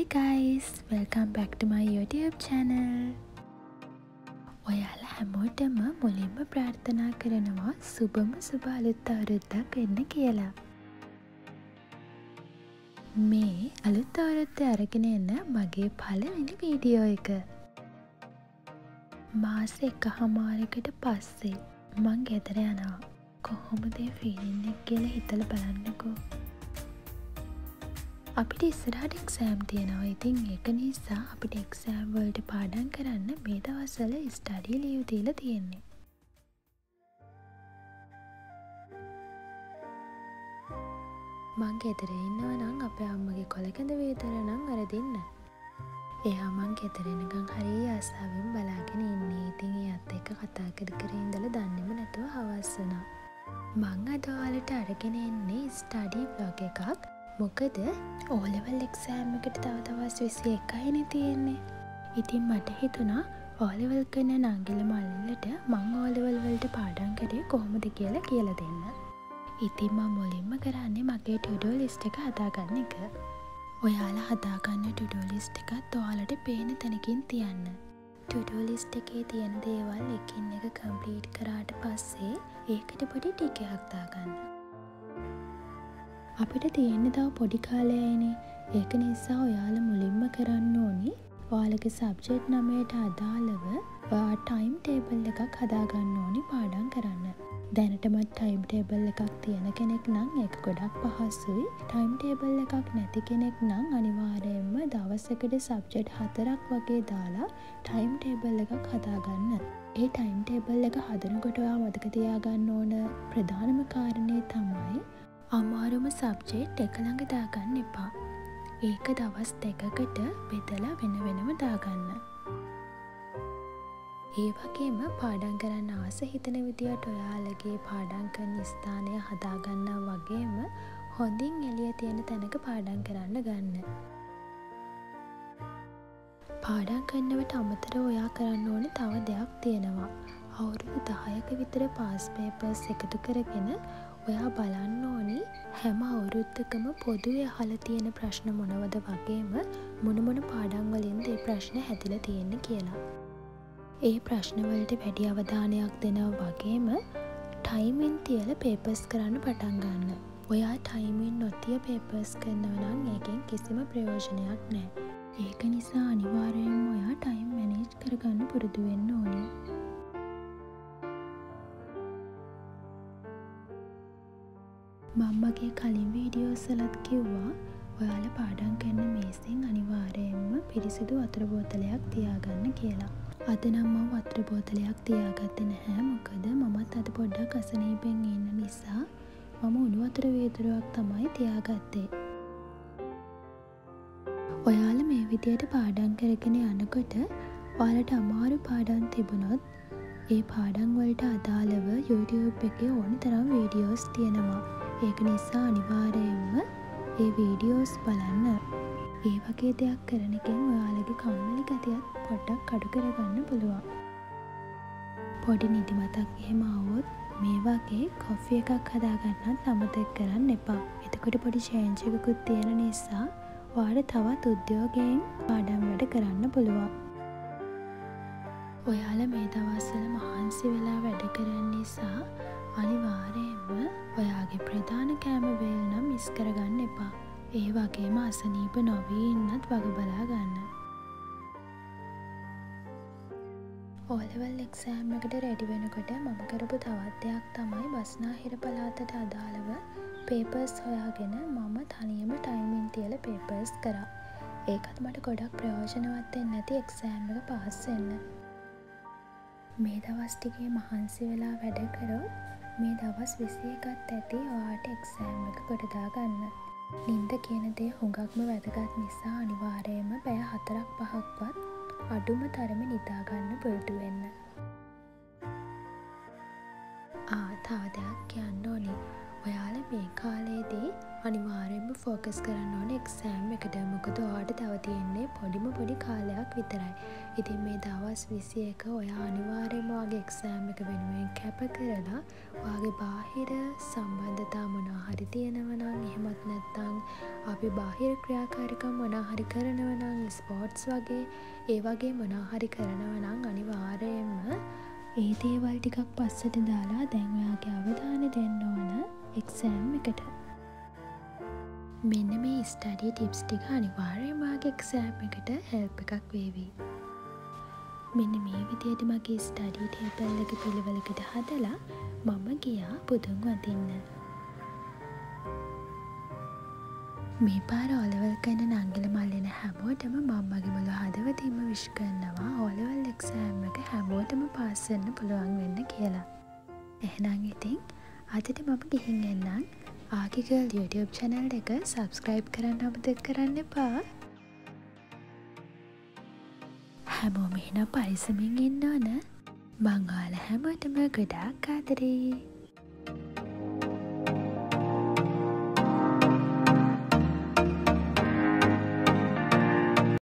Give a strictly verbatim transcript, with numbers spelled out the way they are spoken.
guys, welcome back to my YouTube channel. ඔයාලා හැමෝටම මුලින්ම ප්‍රාර්ථනා කරනවා සුබම සුබ අලුත් අවුරුද්දක් වෙන්න කියලා. මේ අලුත් අවුරුද්ද අරගෙන එන මගේ පළවෙනි වීඩියෝ එක. මාස එකහමාරකට පස්සේ මං ගෙදර යනවා. කොහොමද ඒ ෆීලිං එක කියලා හිතලා බලන්නකෝ. අපිට ඉස්සරහට එක්සෑම් තියෙනවා. ඉතින් ඒක නිසා අපිට එක්සෑම් වලට පාඩම් කරන්න මේ දවස්වල ස්ටඩි ලීව් දීලා තියෙන්නේ. මං ගෙදර ඉන්නවා නම් අපේ අම්මගේ කොලකඳ වේදර නම් අර දෙන්න. එයා මං ගෙදර එනකන් හරිය ආසාවෙන් බලාගෙන ඉන්නේ. ඉතින් එයාත් එක්ක කතා කර කර ඉඳලා දන්නේම නැතුව හවස් වුණා. මං අද ඔයාලට අරගෙන එන්නේ ස්ටඩි ව්ලොග් එකක්. මොකද O level exam එකට තව දවස් විසි එකයිනේ තියෙන්නේ. ඉතින් මට හිතුණා O level කරන නංගිල මල්ලිලට මං O level වලට පාඩම් කරේ කොහොමද කියලා කියලා දෙන්න. ඉතින් මම මුලින්ම කරන්නේ මගේ to-do list එක හදාගන්න එක. ඔයාලා හදාගන්න to-do list එකත් ඔයාලට පේන තැනකින් තියන්න. to-do list එකේ තියෙන දේවල් එකින් එක complete කරාට පස්සේ ඒකට පොඩි ටික් එකක් දාගන්න. අපිට තියෙන්න තව පොඩි කාලයයිනේ. ඒක නිසා ඔයාලා මුලින්ම කරන්න ඕනි ඔයාලගේ සබ්ජෙක්ට් නමයට අදාළව ඔයා ටයිම් ටේබල් එකක් හදාගන්න ඕනි පාඩම් කරන්න. දැනටමත් ටයිම් ටේබල් එකක් තියෙන කෙනෙක් නම් ඒක ගොඩක් පහසුයි. ටයිම් ටේබල් එකක් නැති කෙනෙක් නම් අනිවාර්යයෙන්ම දවසකට සබ්ජෙක්ට් හතරක් වගේ දාලා ටයිම් ටේබල් එකක් හදාගන්න. ඒ ටයිම් ටේබල් එක හදනකොට ඔයා මතක තියාගන්න ඕන ප්‍රධානම කාරණේ තමයි අමාරුම සබ්ජෙක්ට් එක ළඟ දාගන්න එපා. ඒක දවස් දෙකකට බෙදලා වෙන වෙනම දාගන්න. ඒ වගේම පාඩම් කරන්න ආස හිතන විදියට ඔයාලගේ පාඩම් කරන ස්ථානය හදාගන්නා වගේම හොඳින් එළිය තියෙන තැනක පාඩම් කරන්න ගන්න. පාඩම් කරනවට අමතරව ඔයා කරන්න ඕනේ තව දෙයක් තියෙනවා. අවුරුදු දහයක විතර පාස් පේපර්ස් එකතු කරගෙන ඔයා බලන්න ඕනි හැම අවුරුද්දකම පොදුවේ අහලා තියෙන ප්‍රශ්න මොනවද වගේම මොන මොන පාඩම් වලින්ද ඒ ප්‍රශ්න හැදිලා තියෙන්නේ කියලා. ඒ ප්‍රශ්න වලට වැඩි අවධානයක් දෙනවා වගේම ටයිමින් තියලා පේපර්ස් කරන්න පටන් ගන්න. ඔයා ටයිමින් නොතිය පේපර්ස් කරනවා නම් ඒකෙන් කිසිම ප්‍රයෝජනයක් නැහැ. ඒක නිසා අනිවාර්යයෙන්ම ඔයා ටයිම් මැනේජ් කරගන්න පුරුදු වෙන්න ඕනේ. මම්මගේ කලින් වීඩියෝස් වලත් කිව්වා ඔයාලා පාඩම් කරන මේසෙන් අනිවාර්යයෙන්ම පිරිසිදු වතුර බෝතලයක් තියාගන්න කියලා. අද නම් මම වතුර බෝතලයක් තියාගත්තේ නැහැ. මොකද මමත් අද පොඩ්ඩක් අසනීපෙන් ඉන්න නිසා මම උණු වතුර වීදුරුවක් තමයි තියාගත්තේ. ඔයාලා මේ විදියට පාඩම් කරගෙන යනකොට ඔයාලට අමාරු පාඩම් තිබුණොත් ඒ පාඩම් වලට අදාළව YouTube එකේ ඕන තරම් වීඩියෝස් තියෙනවා. ඒක නිසා අනිවාර්යයෙන්ම ඒ වීඩියෝස් බලන්න. ඒ වගේ දෙයක් කරන එකෙන් ඔයාලගේ කම්මැලි ගතියත් පොඩ්ඩක් අඩු කරගන්න පුළුවන්. පොඩි නිදිමතක් එහෙම ආවොත් මේ වගේ කොෆි එකක් හදාගන්නත් අමතක කරන්න එපා. එතකොට පොඩි චේන්ජ් එකකුත් තියෙන නිසා ඔයාලට තවත් උද්‍යෝගයෙන් පාඩම් වැඩ කරන්න පුළුවන්. ඔයාලා මේ දවස්වල මහන්සි වෙලා වැඩ කරන නිසා අනිවාර්යයෙන්ම ඔයාගේ ප්‍රධාන කෑම වේල් නම් මිස් කරගන්න එපා. ඒ වගේම අසනීප නොවී ඉන්නත් වග බලා ගන්න. O level exam එකට රෙඩි වෙනකොට මම කරපු තවත් දෙයක් තමයි බස්නාහිර පළාතට අදාළව පේපර්ස් හොයාගෙන මම තනියම ටයිමින් තියලා පේපර්ස් කරා. ඒකත් මට ගොඩක් ප්‍රයෝජනවත් වෙන්න ඇති එක්සෑම් එක පාස් වෙන්න. මේ දවස් ටිකේ මහන්සි වෙලා වැඩ කරොත් මේ දවස් විසි එකත් ඇති ඔයාට එක්සෑම් එක කොට දාගන්න. නින්ද කියන දේ හුඟක්ම වැදගත් නිසා අනිවාර්යයෙන්ම පැය හතරක් පහක්වත් අඩුම තරමේ නිදාගන්න පුරුදු වෙන්න. ආ තව දෙයක් කියන්න ඕනේ. ඔයාලා මේ කාලේදී අනිවාර්යෙන්ම ෆෝකස් කරන්න ඕන එක්සෑම් එකට. මොකද ඔයාට තව තියෙන්නේ පොඩිම පොඩි කාලයක් විතරයි. ඉතින් මේ දවස් විසි එක ඔයා අනිවාර්යෙන්ම ඔයාගේ එක්සෑම් එක වෙනුවෙන් කැප කරලා ඔයාගේ බාහිර සම්බන්ධතා මොනවා හරි තියෙනවා නම්, එහෙමත් නැත්නම් අපි බාහිර ක්‍රියාකාරිකම් මොනවා හරි කරනවා නම්, ස්පෝර්ට්ස් වගේ ඒ වගේ මොනවා හරි කරනවා නම් අනිවාර්යෙන්ම ඒ දේවල් ටිකක් පස්සට දාලා දැන් ඔයාගේ අවධානය දෙන්න ඕන එක්සෑම් එකට. මෙන්න මේ ස්ටඩි ටිප්ස් ටික අනිවාර්යෙන්ම ඔයාගේ එක්සෑම් එකට හෙල්ප් එකක් වේවි. මෙන්න මේ විදිහට මගේ ස්ටඩි ටේබල් එක පිළිවෙලකට හදලා මම ගියා පුදුන් වදින්න. මේ පාර ඔලවල් කරන නංගිල මල්ලෙන හැමෝටම මම මගේ මුළු හදවතින්ම විශ් කරනවා ඔලවල් එක්සෑම් එක හැමෝටම පාස් වෙන්න පුළුවන් වෙන්න කියලා. එහෙනම් ඉතින් අදට මම ගිහින් එන්නම්. ආකි ගර්ල් YouTube channel එක subscribe කරන්න අමතක කරන්න එපා. හැමෝම එහෙනම් පරිස්සමින් ඉන්න ඕන. මං ඔයාලා හැමෝටම ගොඩාක් ආදරේ.